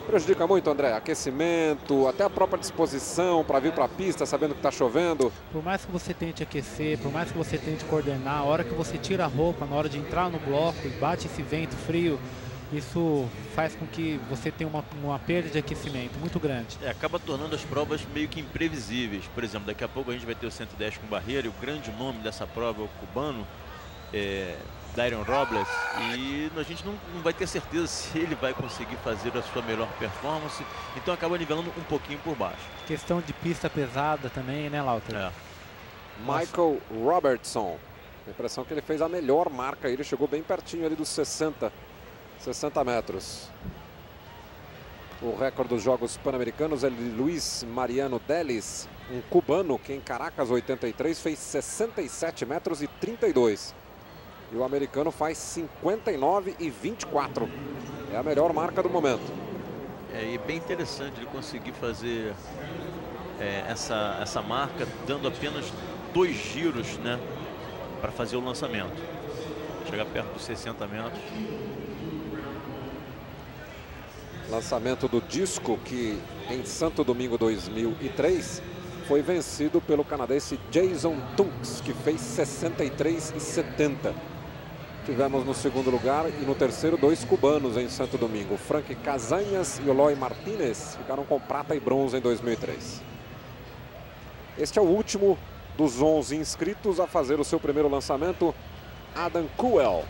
Prejudica muito, André, aquecimento, até a própria disposição para vir para a pista sabendo que está chovendo. Por mais que você tente aquecer, por mais que você tente coordenar, a hora que você tira a roupa, na hora de entrar no bloco e bate esse vento frio, isso faz com que você tenha uma perda de aquecimento muito grande. Acaba tornando as provas meio que imprevisíveis. Por exemplo, daqui a pouco a gente vai ter o 110 com barreira e o grande nome dessa prova é o cubano, Daron Robles, e a gente não vai ter certeza se ele vai conseguir fazer a sua melhor performance, então acaba nivelando um pouquinho por baixo. Questão de pista pesada também, né, Lauter? Michael Robertson, a impressão que ele fez a melhor marca, ele chegou bem pertinho ali dos 60 metros. O recorde dos Jogos Pan-Americanos é de Luiz Mariano Delis, um cubano que em Caracas 83 fez 67 metros e 32. E o americano faz 59 e 24. É a melhor marca do momento. E bem interessante ele conseguir fazer essa marca dando apenas 2 giros, né, para fazer o lançamento. Chegar perto dos 60 metros. Lançamento do disco que em Santo Domingo 2003 foi vencido pelo canadense Jason Tunks, que fez 63 e 70. Tivemos no segundo lugar e no terceiro 2 cubanos em Santo Domingo. Frank Casanhas e Eloy Martínez ficaram com prata e bronze em 2003. Este é o último dos 11 inscritos a fazer o seu primeiro lançamento, Adam Kuel.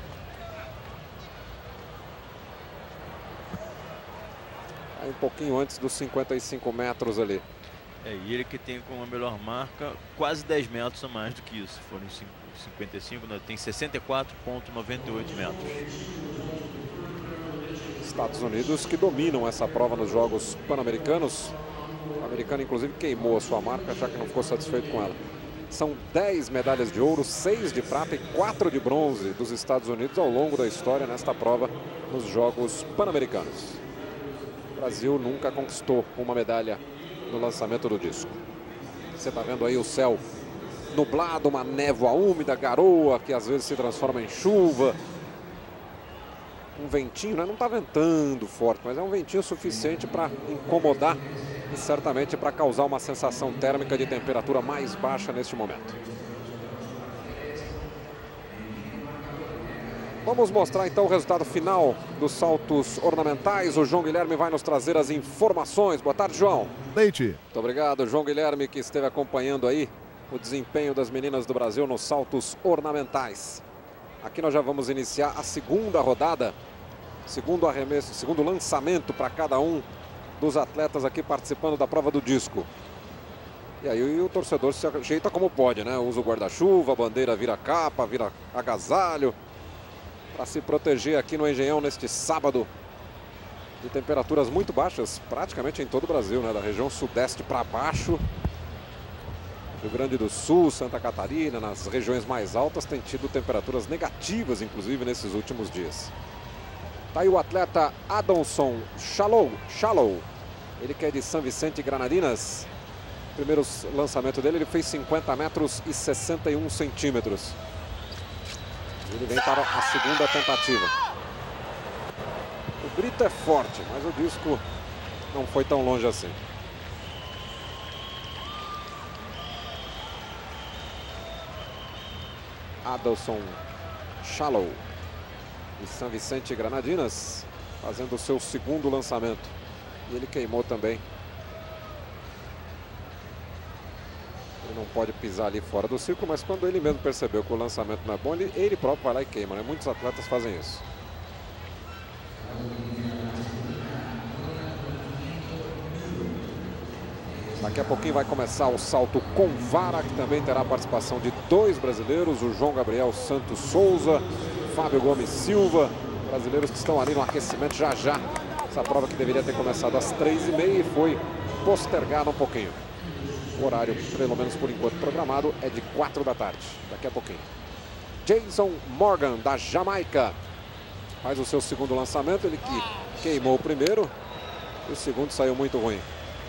Um pouquinho antes dos 55 metros ali. E ele que tem como a melhor marca quase 10 metros a mais do que isso. Foram 55, né? Tem 64,98 metros. Estados Unidos que dominam essa prova nos Jogos Pan-Americanos. O americano inclusive queimou a sua marca, já que não ficou satisfeito com ela. São 10 medalhas de ouro, 6 de prata e 4 de bronze dos Estados Unidos ao longo da história nesta prova nos Jogos Pan-Americanos. O Brasil nunca conquistou uma medalha no lançamento do disco. Você está vendo aí o céu nublado, uma névoa úmida, garoa que às vezes se transforma em chuva. Um ventinho, né? Não está ventando forte, mas é um ventinho suficiente para incomodar e certamente para causar uma sensação térmica de temperatura mais baixa neste momento. Vamos mostrar então o resultado final dos saltos ornamentais. O João Guilherme vai nos trazer as informações. Boa tarde, João. Leite. Muito obrigado, João Guilherme, que esteve acompanhando aí o desempenho das meninas do Brasil nos saltos ornamentais. Aqui nós já vamos iniciar a segunda rodada, segundo arremesso, segundo lançamento para cada um dos atletas aqui participando da prova do disco. E aí o torcedor se ajeita como pode, né? Usa o guarda-chuva, a bandeira vira capa, vira agasalho, para se proteger aqui no Engenhão neste sábado de temperaturas muito baixas, praticamente em todo o Brasil, né? Da região sudeste para baixo. Rio Grande do Sul, Santa Catarina, nas regiões mais altas, tem tido temperaturas negativas, inclusive, nesses últimos dias. Tá aí o atleta Adamson Shallow. Ele que é de São Vicente e Granadinas. Primeiro lançamento dele, ele fez 50 metros e 61 centímetros. Ele vem para a segunda tentativa. O grito é forte, mas o disco não foi tão longe assim. Adamson Shallow de São Vicente e Granadinas fazendo o seu segundo lançamento. E ele queimou também. Ele não pode pisar ali fora do círculo, mas quando ele mesmo percebeu que o lançamento não é bom, ele próprio vai lá e queima, né? Muitos atletas fazem isso. Daqui a pouquinho vai começar o salto com vara, que também terá a participação de 2 brasileiros, o João Gabriel Santos Souza, Fábio Gomes Silva, brasileiros que estão ali no aquecimento já. Essa prova que deveria ter começado às 3h30 e foi postergada um pouquinho. O horário, pelo menos por enquanto programado, é de 4 da tarde, daqui a pouquinho. Jason Morgan, da Jamaica, faz o seu segundo lançamento, ele que queimou o primeiro e o segundo saiu muito ruim.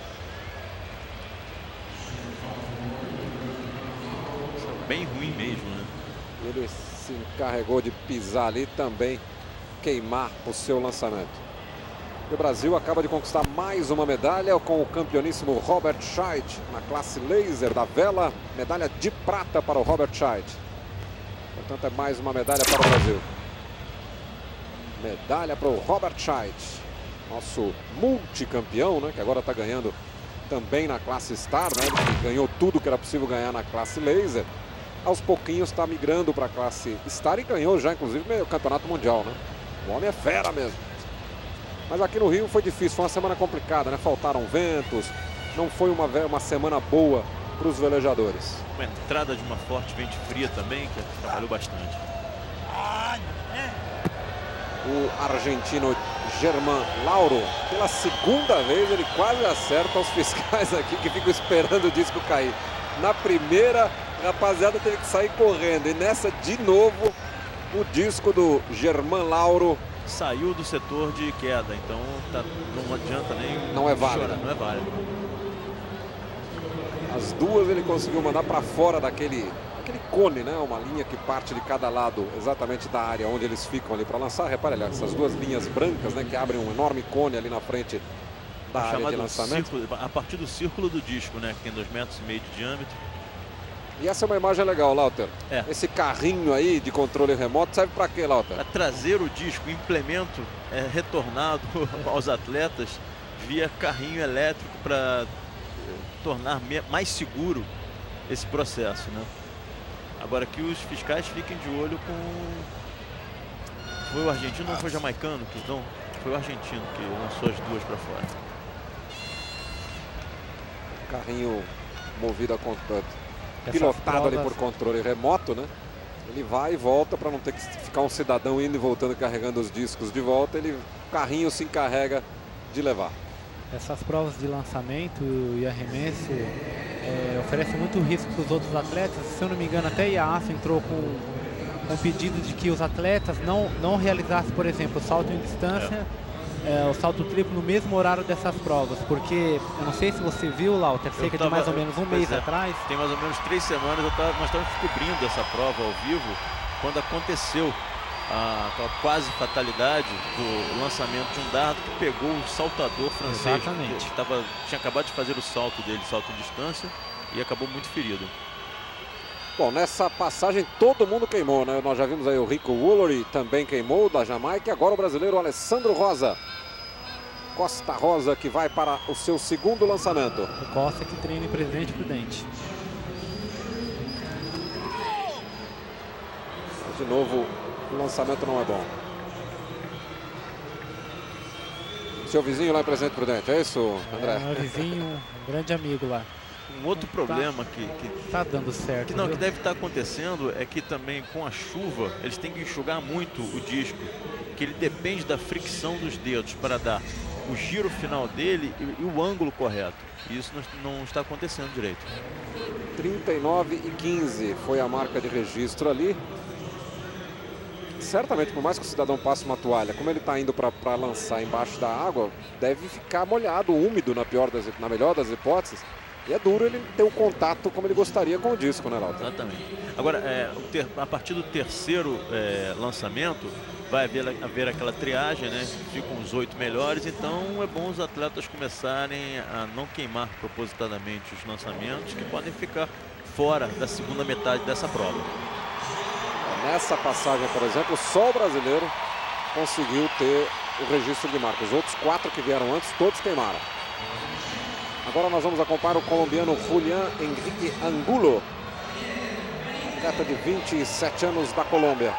Bem ruim mesmo, né? Ele se encarregou de pisar ali também, queimar o seu lançamento. E o Brasil acaba de conquistar mais uma medalha com o campeoníssimo Robert Scheidt na classe laser da vela. Medalha de prata para o Robert Scheidt. Portanto, é mais uma medalha para o Brasil. Medalha para o Robert Scheidt, nosso multicampeão, né? Que agora está ganhando também na classe Star, né? Ele ganhou tudo que era possível ganhar na classe laser. Aos pouquinhos está migrando para a classe Star e ganhou já, inclusive, o campeonato mundial, né? O homem é fera mesmo. Mas aqui no Rio foi difícil, foi uma semana complicada, né? Faltaram ventos, não foi uma semana boa para os velejadores. Uma entrada de uma forte vente fria também, que trabalhou bastante. O argentino Germán Lauro, pela segunda vez, ele quase acerta os fiscais aqui que ficam esperando o disco cair. Na primeira, a rapaziada teve que sair correndo. E nessa, de novo, o disco do Germán Lauro saiu do setor de queda, então não adianta nem não é válido. chorar, não é válido. As duas ele conseguiu mandar para fora daquele cone, né? Uma linha que parte de cada lado, exatamente da área onde eles ficam ali para lançar. Repare, aliás, essas duas linhas brancas, né? Que abrem um enorme cone ali na frente da área de lançamento. Círculo, a partir do círculo do disco, né? Que tem 2,5 metros de diâmetro. E essa é uma imagem legal, Lauter. É. Esse carrinho aí de controle remoto serve para quê, Lauter? Para trazer o disco, o implemento retornado aos atletas via carrinho elétrico para tornar mais seguro esse processo, né? Agora que os fiscais fiquem de olho com... Foi o argentino ou foi o jamaicano? Não, foi o argentino que lançou as duas para fora. Carrinho movido a controle. Pilotado ali por controle remoto, né? Ele vai e volta para não ter que ficar um cidadão indo e voltando carregando os discos de volta. O carrinho se encarrega de levar. Essas provas de lançamento e arremesso oferecem muito risco para os outros atletas. Se eu não me engano, até a IAAF entrou com um pedido de que os atletas não realizassem, por exemplo, o salto em distância, o salto triplo no mesmo horário dessas provas, porque eu não sei se você viu, Lauter, cerca de mais ou menos um mês atrás. Tem mais ou menos 3 semanas nós estamos cobrindo essa prova ao vivo quando aconteceu aquela quase fatalidade do lançamento de um dardo que pegou o saltador francês. Exatamente. Que tinha acabado de fazer o salto dele, salto em distância, e acabou muito ferido. Bom, nessa passagem todo mundo queimou, né? Nós já vimos aí o Rico Woolery também queimou, da Jamaica. Agora o brasileiro Alessandro Rosa. Costa Rosa, que vai para o seu segundo lançamento. O Costa que treina em Presidente Prudente. De novo, o lançamento não é bom. Seu vizinho lá em Presidente Prudente, é isso, André? Meu vizinho, um grande amigo lá. Um outro problema que tá dando certo. Que deve estar acontecendo é que também com a chuva eles têm que enxugar muito o disco, que ele depende da fricção dos dedos para dar o giro final dele e o ângulo correto. E isso não está acontecendo direito. 39,15 foi a marca de registro ali. Certamente, por mais que o cidadão passe uma toalha, como ele está indo para lançar embaixo da água, deve ficar molhado, úmido na melhor das hipóteses. E é duro ele ter o contato como ele gostaria com o disco, né, Lauter? Exatamente. Agora, a partir do terceiro lançamento, vai haver aquela triagem, né? Ficam os 8 melhores, então é bom os atletas começarem a não queimar propositadamente os lançamentos, que podem ficar fora da segunda metade dessa prova. Nessa passagem, por exemplo, só o brasileiro conseguiu ter o registro de marca. Os outros 4 que vieram antes, todos queimaram. Agora nós vamos acompanhar o colombiano Julián Enrique Angulo, atleta de 27 anos da Colômbia.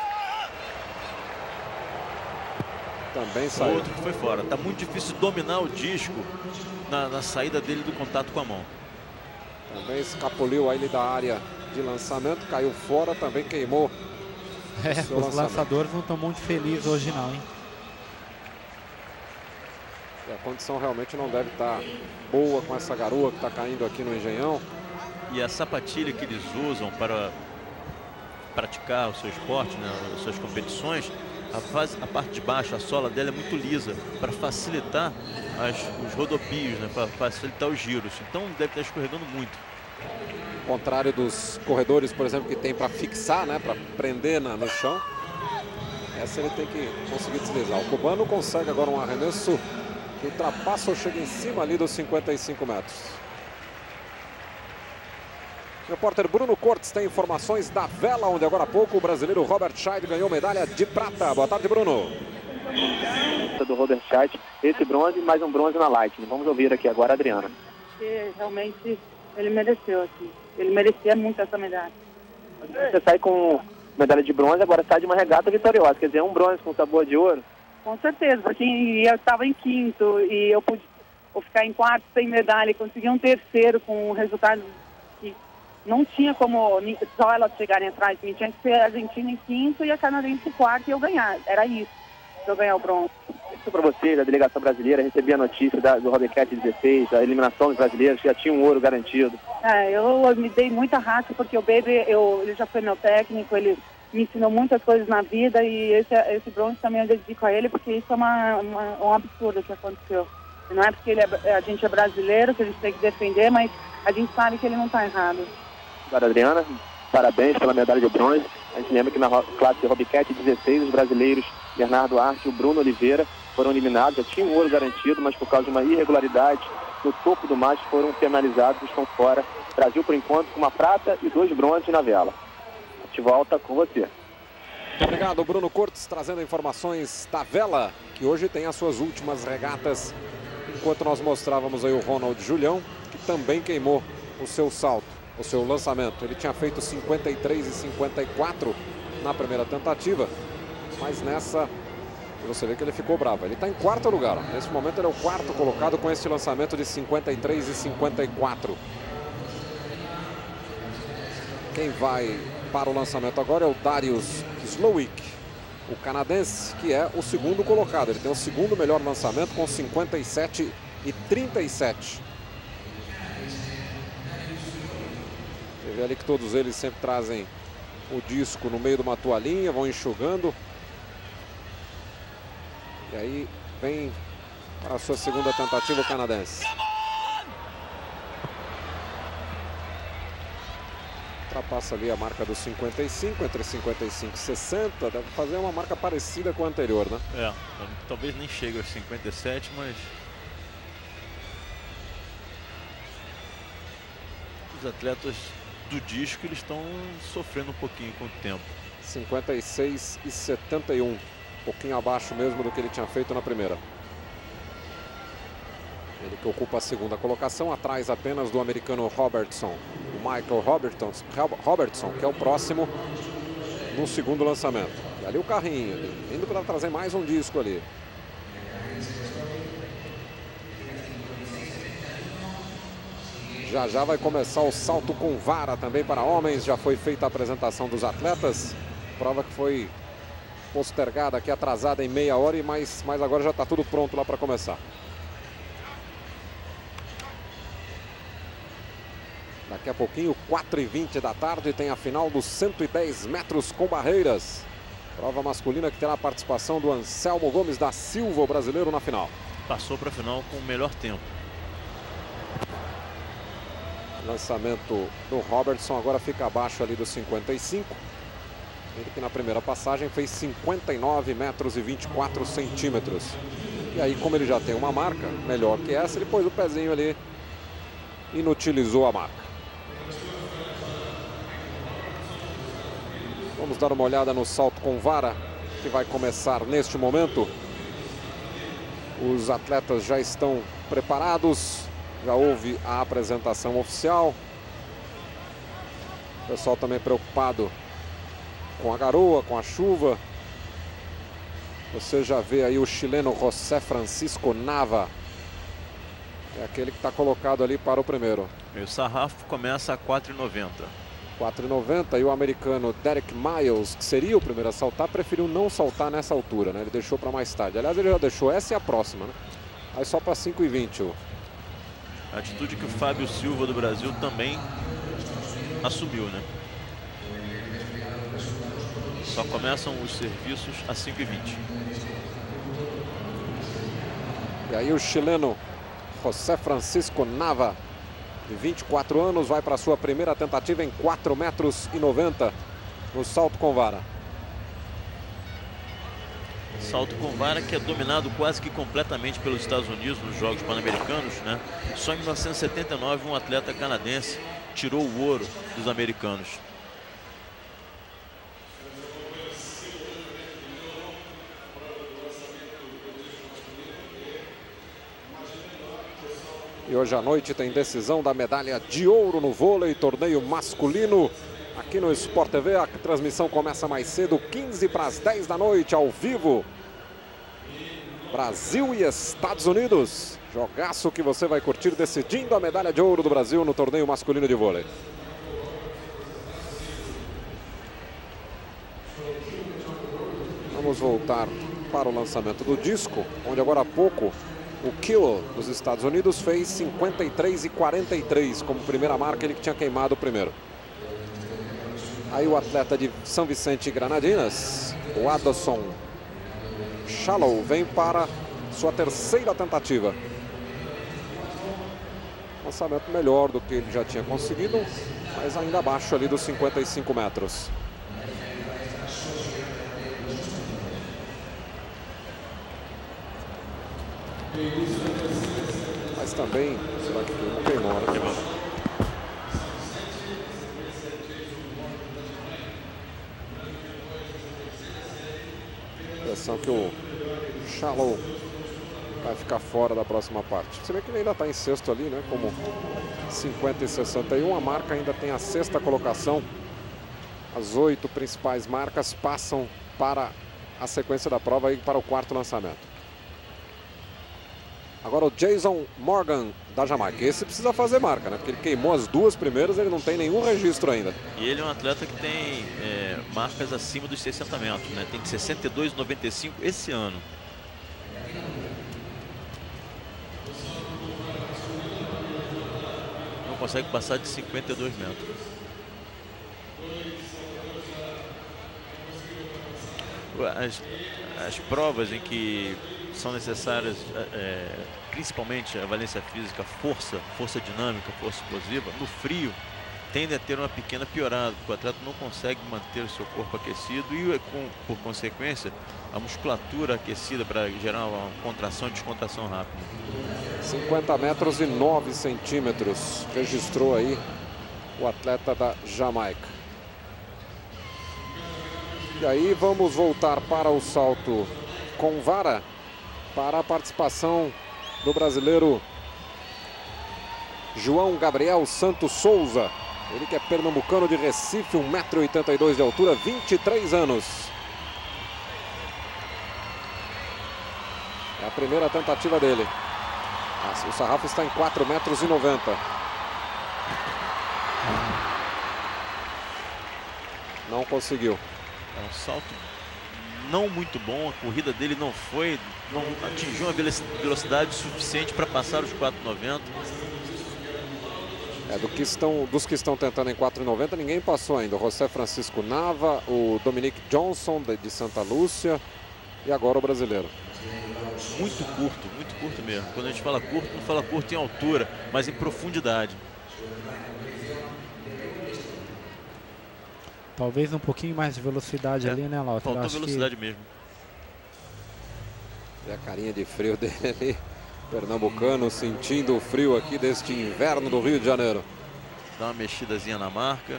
Também saiu. Outro que foi fora. Tá muito difícil dominar o disco na saída dele do contato com a mão. Também escapuliu aí da área de lançamento, caiu fora, também queimou. Os lançadores não estão muito felizes hoje não, hein? E a condição realmente não deve estar boa com essa garoa que está caindo aqui no Engenhão. E a sapatilha que eles usam para praticar o seu esporte, né, as suas competições, a parte de baixo, a sola dela é muito lisa, para facilitar os rodopios, né, para facilitar os giros. Então deve estar escorregando muito. Ao contrário dos corredores, por exemplo, que tem para fixar, né, para prender no chão. Essa ele tem que conseguir deslizar. O cubano consegue agora um arremesso que ultrapassa ou chega em cima ali dos 55 metros. O repórter Bruno Cortes tem informações da vela, onde agora há pouco o brasileiro Robert Scheid ganhou medalha de prata. Boa tarde, Bruno. Do Robert Scheid, esse bronze e mais um bronze na Lightning. Vamos ouvir aqui agora a Adriana. Realmente ele mereceu, assim. Ele merecia muito essa medalha. Você sai com medalha de bronze, agora sai de uma regata vitoriosa. Quer dizer, um bronze com sabor de ouro? Com certeza, porque eu estava em quinto e eu pude ficar em quarto sem medalha e conseguir um terceiro com um resultado que não tinha como só elas chegarem atrás de mim. Tinha que ser a Argentina em quinto e a canadense em quarto e eu ganhar. Era isso, eu ganhar o bronze. Isso para você, da delegação brasileira, recebi a notícia do Robert Cat 16, da eliminação dos brasileiros, que já tinha um ouro garantido. Eu me dei muita raça porque o Baby, ele já foi meu técnico, ele me ensinou muitas coisas na vida e esse bronze também eu dedico a ele porque isso é um absurdo que aconteceu. Não é porque a gente é brasileiro que a gente tem que defender, mas a gente sabe que ele não está errado. Agora, Adriana, parabéns pela medalha de bronze. A gente lembra que na classe Robcat 16, os brasileiros Bernardo Arte e o Bruno Oliveira foram eliminados, já tinham um ouro garantido, mas por causa de uma irregularidade no topo do mastro foram penalizados e estão fora. Brasil, por enquanto, com uma prata e 2 bronzes na vela. A gente volta com você. Muito obrigado, Bruno Cortes, trazendo informações da vela, que hoje tem as suas últimas regatas, enquanto nós mostrávamos aí o Ronald Julião, que também queimou o seu salto, o seu lançamento. Ele tinha feito 53 e 54 na primeira tentativa, mas nessa você vê que ele ficou bravo. Ele está em quarto lugar. Nesse momento ele é o quarto colocado com esse lançamento de 53 e 54. Quem vai para o lançamento agora é o Darius Slowick, o canadense, que é o segundo colocado. Ele tem o segundo melhor lançamento com 57 e 37. Você vê ali que todos eles sempre trazem o disco no meio de uma toalhinha, vão enxugando. E aí vem para a sua segunda tentativa o canadense. Ultrapassa ali a marca dos 55, entre 55 e 60. Deve fazer uma marca parecida com a anterior, né? Talvez nem chegue aos 57, mas os atletas do disco eles estão sofrendo um pouquinho com o tempo. 56 e 71. Um pouquinho abaixo mesmo do que ele tinha feito na primeira. Ele que ocupa a segunda colocação, atrás apenas do americano Robertson. O Michael Robertson, que é o próximo no segundo lançamento. E ali o carrinho, indo para trazer mais um disco ali. Já vai começar o salto com vara também para homens. Já foi feita a apresentação dos atletas. Prova que foi postergada aqui, atrasada em meia hora, mas agora já está tudo pronto lá para começar. Daqui a pouquinho, 4h20 da tarde, tem a final dos 110 metros com barreiras. Prova masculina que terá a participação do Anselmo Gomes da Silva, o brasileiro, na final. Passou para a final com o melhor tempo. Lançamento do Robertson agora fica abaixo ali dos 55. Ele que na primeira passagem fez 59 metros e 24 centímetros. E aí, como ele já tem uma marca melhor que essa, ele pôs o pezinho ali, inutilizou a marca. Vamos dar uma olhada no salto com vara, que vai começar neste momento. Os atletas já estão preparados, já houve a apresentação oficial. O pessoal também preocupado com a garoa, com a chuva. Você já vê aí o chileno José Francisco Nava. É aquele que está colocado ali para o primeiro. E o sarrafo começa a 4,90. 4,90 e o americano Derek Miles, que seria o primeiro a saltar, preferiu não saltar nessa altura, né? Ele deixou para mais tarde. Aliás, ele já deixou essa e a próxima, né? Aí só para 5,20. A atitude que o Fábio Silva do Brasil também assumiu, né? Só começam os serviços a 5,20. E aí o chileno José Francisco Nava, de 24 anos, vai para a sua primeira tentativa em 4,90 metros no salto com vara. Salto com vara que é dominado quase que completamente pelos Estados Unidos nos Jogos Pan-Americanos, né? Só em 1979 um atleta canadense tirou o ouro dos americanos. E hoje à noite tem decisão da medalha de ouro no vôlei, torneio masculino. Aqui no Sport TV, a transmissão começa mais cedo, 15 para as 10 da noite, ao vivo. Brasil e Estados Unidos. Jogaço que você vai curtir, decidindo a medalha de ouro do Brasil no torneio masculino de vôlei. Vamos voltar para o lançamento do disco, onde agora há pouco o Kilo dos Estados Unidos fez 53,43 como primeira marca, ele que tinha queimado o primeiro. Aí o atleta de São Vicente e Granadinas, o Adson Shallow, vem para sua terceira tentativa. Lançamento melhor do que ele já tinha conseguido, mas ainda abaixo ali dos 55 metros. Mas também, será que não queimou, né? Impressão que o Shallow vai ficar fora da próxima parte. Você vê que ele ainda está em sexto ali, né? Como 50 e 61, a marca ainda tem a sexta colocação. As 8 principais marcas passam para a sequência da prova e para o quarto lançamento. Agora o Jason Morgan da Jamaica. Esse precisa fazer marca, né? Porque ele queimou as duas primeiras, ele não tem nenhum registro ainda. E ele é um atleta que tem marcas acima dos 60 metros, né? Tem 62,95 esse ano. Não consegue passar de 52 metros. As provas em que são necessárias, principalmente a valência física, força dinâmica, força explosiva, no frio, tendem a ter uma pequena piorada, porque o atleta não consegue manter o seu corpo aquecido e, por consequência, a musculatura aquecida para gerar uma contração e descontração rápida. 50 metros e 9 centímetros registrou aí o atleta da Jamaica. E aí vamos voltar para o salto com vara, para a participação do brasileiro João Gabriel Santos Souza. Ele que é pernambucano de Recife, 1,82 m de altura, 23 anos. É a primeira tentativa dele. O sarrafo está em 4,90 m. Não conseguiu. É um salto não muito bom, a corrida dele não atingiu uma velocidade suficiente para passar os 4,90. Dos que estão tentando em 4,90, ninguém passou ainda. O José Francisco Nava, o Dominic Johnson de Santa Lúcia e agora o brasileiro. Muito curto mesmo. Quando a gente fala curto, não fala curto em altura, mas em profundidade. Talvez um pouquinho mais de velocidade ali, né, Lauter? Faltou velocidade mesmo. E a carinha de frio dele ali, pernambucano, sentindo o frio aqui deste inverno do Rio de Janeiro. Dá uma mexidazinha na marca.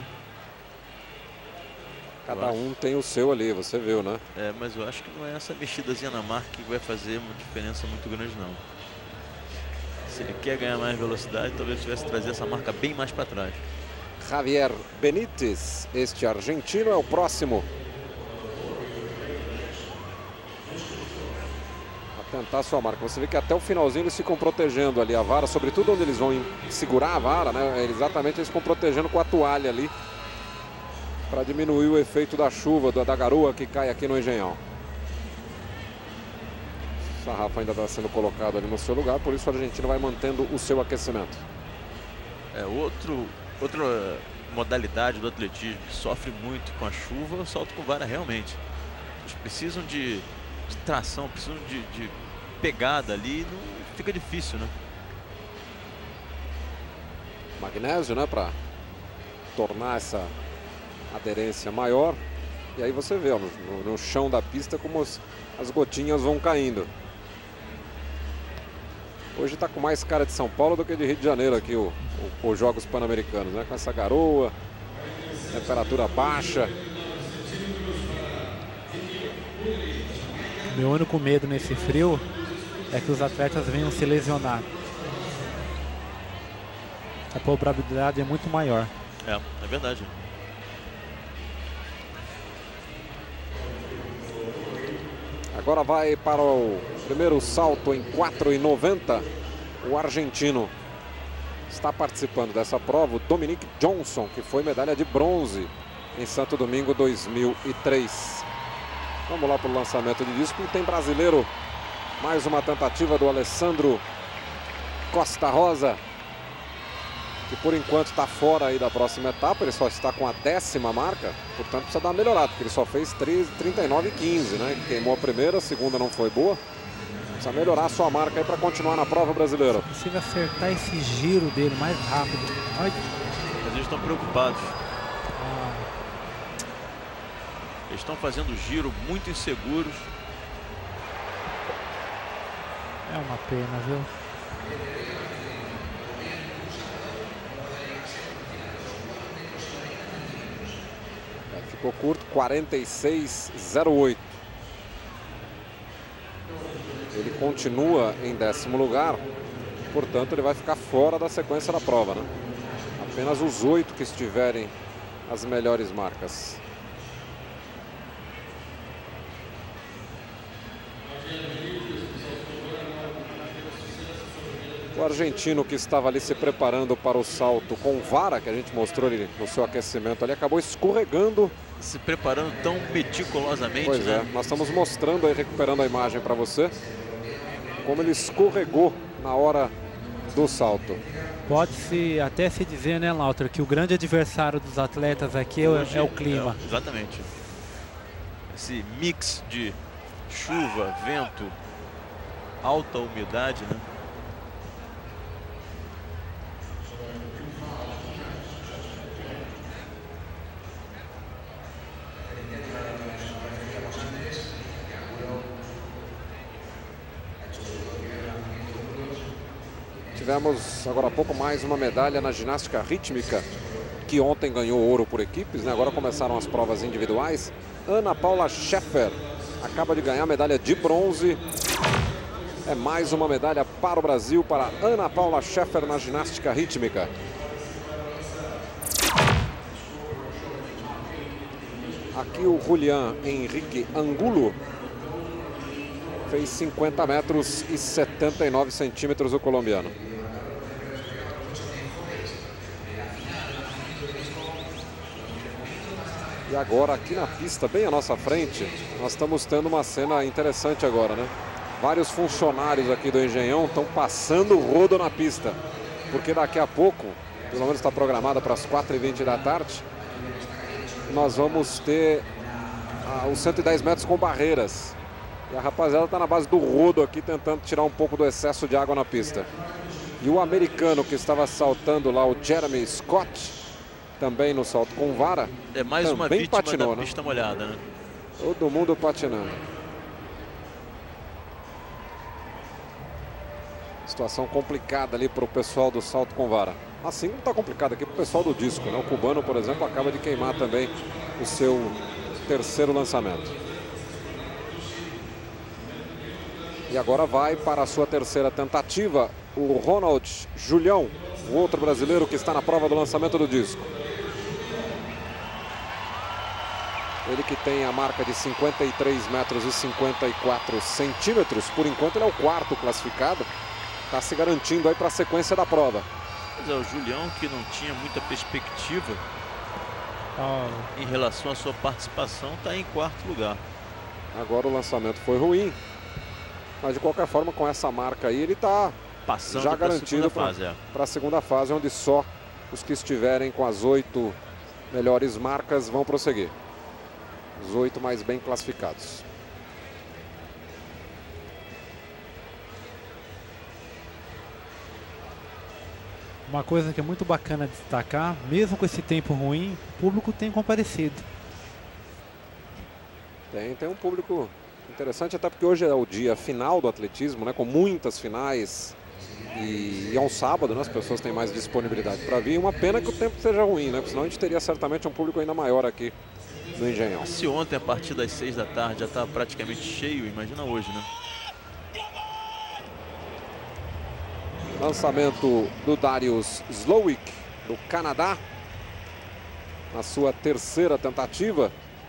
Cada um tem o seu ali, você viu, né? Mas eu acho que não é essa mexidazinha na marca que vai fazer uma diferença muito grande, não. Se ele quer ganhar mais velocidade, talvez tivesse que trazer essa marca bem mais para trás. Javier Benítez, este argentino, é o próximo a tentar sua marca. Você vê que até o finalzinho eles ficam protegendo ali a vara, sobretudo onde eles vão segurar a vara, né? Exatamente, eles ficam protegendo com a toalha ali para diminuir o efeito da chuva, da garoa que cai aqui no Engenhão. O sarrafo ainda está sendo colocado ali no seu lugar, por isso o argentino vai mantendo o seu aquecimento. Outra modalidade do atletismo que sofre muito com a chuva é o salto com vara, realmente. Eles precisam de tração, precisam de pegada ali, não, fica difícil, né? Magnésio, né, para tornar essa aderência maior. E aí você vê ó, no chão da pista como as gotinhas vão caindo. Hoje está com mais cara de São Paulo do que de Rio de Janeiro aqui os Jogos Pan-Americanos, né? Com essa garoa, temperatura baixa. Meu único medo nesse frio é que os atletas venham se lesionar. A probabilidade é muito maior. É verdade. Agora vai para o primeiro salto em 4,90. O argentino está participando dessa prova, o Dominic Johnson, que foi medalha de bronze em Santo Domingo 2003. Vamos lá para o lançamento de disco. E tem brasileiro, mais uma tentativa do Alessandro Costa Rosa, que por enquanto está fora aí da próxima etapa. Ele só está com a 10ª marca, portanto precisa dar uma melhorada, porque ele só fez 39,15, né? Ele queimou a primeira, a segunda não foi boa. Precisa melhorar a sua marca aí para continuar na prova brasileira. Precisa acertar esse giro dele mais rápido. Ai. Mas eles estão preocupados. Eles estão fazendo giro muito inseguros. É uma pena, viu? Ficou curto, 46,08. Ele continua em 10º lugar, portanto ele vai ficar fora da sequência da prova, né? Apenas os 8 que estiverem as melhores marcas. O argentino que estava ali se preparando para o salto com vara, que a gente mostrou ele no seu aquecimento ali, acabou escorregando. Se preparando tão meticulosamente, pois né? Nós estamos mostrando aí, recuperando a imagem para você, como ele escorregou na hora do salto. Pode-se até se dizer, né, Lauter, que o grande adversário dos atletas aqui hoje é o clima. Exatamente. Esse mix de chuva, vento, alta umidade, né? Tivemos agora há pouco mais uma medalha na ginástica rítmica, que ontem ganhou ouro por equipes, né? Agora começaram as provas individuais. Ana Paula Scheffer acaba de ganhar medalha de bronze. É mais uma medalha para o Brasil, para Ana Paula Scheffer na ginástica rítmica. Aqui o Julián Henrique Angulo fez 50 metros e 79 centímetros o colombiano. E agora aqui na pista, bem à nossa frente, nós estamos tendo uma cena interessante agora, né? Vários funcionários aqui do Engenhão estão passando o rodo na pista, porque daqui a pouco, pelo menos está programada para as 4h20 da tarde, nós vamos ter os 110 metros com barreiras. E a rapaziada está na base do rodo aqui, tentando tirar um pouco do excesso de água na pista. E o americano que estava saltando lá, o Jeremy Scott, também no salto com vara, é mais uma vítima patinou, da pista molhada, né? Todo mundo patinando. Situação complicada ali para o pessoal do salto com vara. Assim não está complicado aqui para o pessoal do disco, né? O cubano, por exemplo, acaba de queimar também o seu terceiro lançamento. E agora vai para a sua terceira tentativa o Ronald Julião, o outro brasileiro que está na prova do lançamento do disco. Ele que tem a marca de 53 metros e 54 centímetros. Por enquanto ele é o quarto classificado. Está se garantindo aí para a sequência da prova. Pois é, o Julião, que não tinha muita perspectiva em relação à sua participação, está em quarto lugar. Agora o lançamento foi ruim, mas de qualquer forma com essa marca aí ele está passando já garantido para a segunda fase, onde só os que estiverem com as 8 melhores marcas vão prosseguir. Os 8 mais bem classificados. Uma coisa que é muito bacana destacar, mesmo com esse tempo ruim, o público tem comparecido. Tem um público interessante, até porque hoje é o dia final do atletismo, né? Com muitas finais. E é um sábado, né? As pessoas têm mais disponibilidade para vir. Uma pena que o tempo seja ruim, né? Porque senão a gente teria certamente um público ainda maior aqui no Engenhão. Se ontem, a partir das 6 da tarde, já estava praticamente cheio, imagina hoje, né? Lançamento do Darius Slowick, do Canadá, na sua terceira tentativa.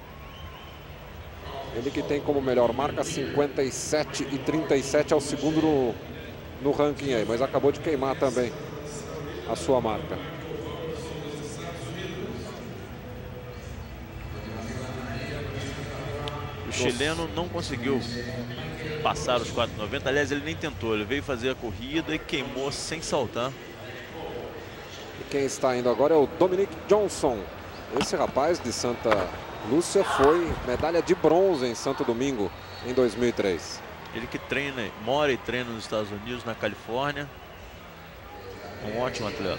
Ele que tem como melhor marca 57,37, é o segundo no ranking aí, mas acabou de queimar também a sua marca. O chileno não conseguiu passar os 4,90. Aliás, ele nem tentou. Ele veio fazer a corrida e queimou sem saltar. E quem está indo agora é o Dominic Johnson. Esse rapaz de Santa Lúcia foi medalha de bronze em Santo Domingo em 2003. Ele que treina, mora e treina nos Estados Unidos, na Califórnia. Um ótimo atleta.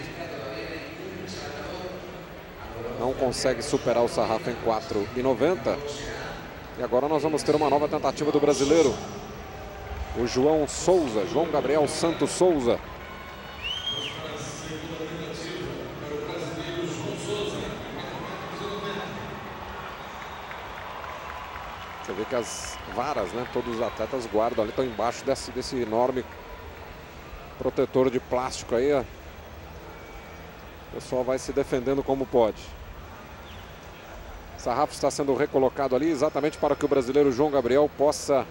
Não consegue superar o sarrafo em 4,90. E agora nós vamos ter uma nova tentativa do brasileiro. O João Souza, João Gabriel Santos Souza. Você vê que as varas, né? Todos os atletas guardam ali, estão embaixo desse enorme protetor de plástico aí. Ó. O pessoal vai se defendendo como pode. O sarrafo está sendo recolocado ali exatamente para que o brasileiro João Gabriel possa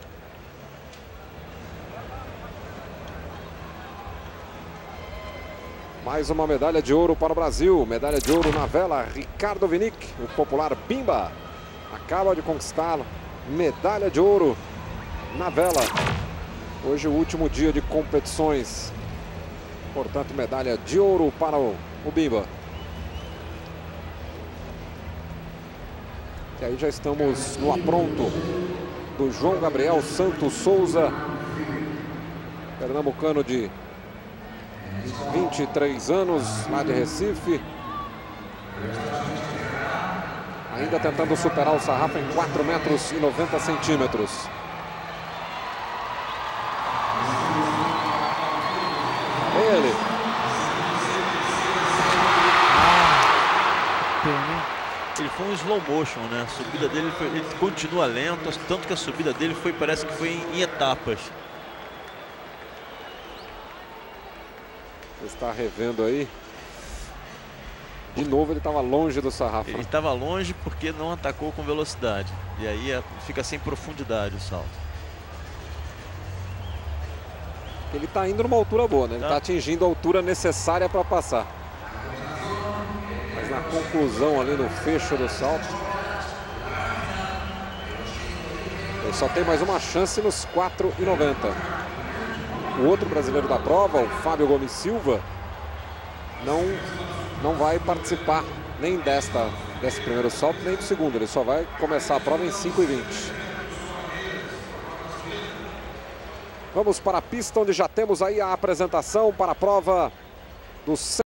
mais uma medalha de ouro para o Brasil. Medalha de ouro na vela. Ricardo Vinick, o popular Bimba, acaba de conquistar medalha de ouro na vela. Hoje o último dia de competições. Portanto, medalha de ouro para o Bimba. E aí já estamos no apronto do João Gabriel Santos Souza, pernambucano de 23 anos, lá de Recife. Ainda tentando superar o sarrafo em 4,90 metros. Ele. Ele foi um slow motion, né? A subida dele ele continua lento, tanto que a subida dele parece que foi em etapas. Você está revendo aí. De novo ele estava longe do sarrafo. Ele estava longe porque não atacou com velocidade. E aí fica sem profundidade o salto. Ele está indo numa altura boa, né? Ele está atingindo a altura necessária para passar. Mas na conclusão ali, no fecho do salto, ele só tem mais uma chance nos 4,90. O outro brasileiro da prova, o Fábio Gomes Silva, não vai participar nem desse primeiro salto, nem do segundo. Ele só vai começar a prova em 5,20. Vamos para a pista, onde já temos aí a apresentação para a prova do